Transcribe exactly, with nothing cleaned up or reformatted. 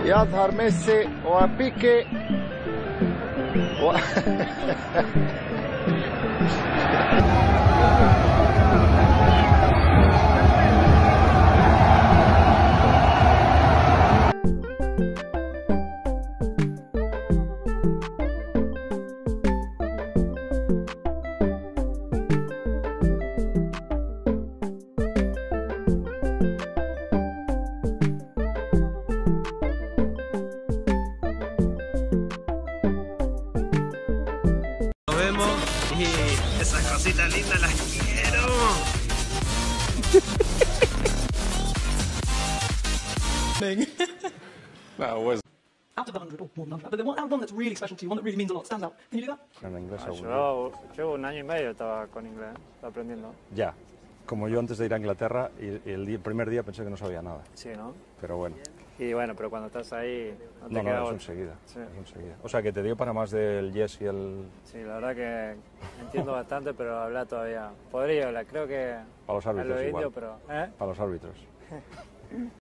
يظهر ميسي وبيكي و... Y esas cositas lindas las quiero. That was. Out of the hundred, or more than hundred, but the one, one that's really special to you, one that really means a lot, stands out. Can you do that? En inglés Ah, aún. yo llevo un año y medio estaba con inglés, estaba aprendiendo. Ya. Como yo antes de ir a Inglaterra, y, y el, día, el primer día pensé que no sabía nada. Sí, ¿no? Pero bueno. Y bueno, pero cuando estás ahí no te No, queda no, es otra. enseguida, Sí. es enseguida. O sea, que te dio para más del yes y el... Sí, la verdad que entiendo bastante, pero hablar todavía podría hablar. Creo que Para los a árbitros lo igual. indio, pero... ¿eh? Para los árbitros.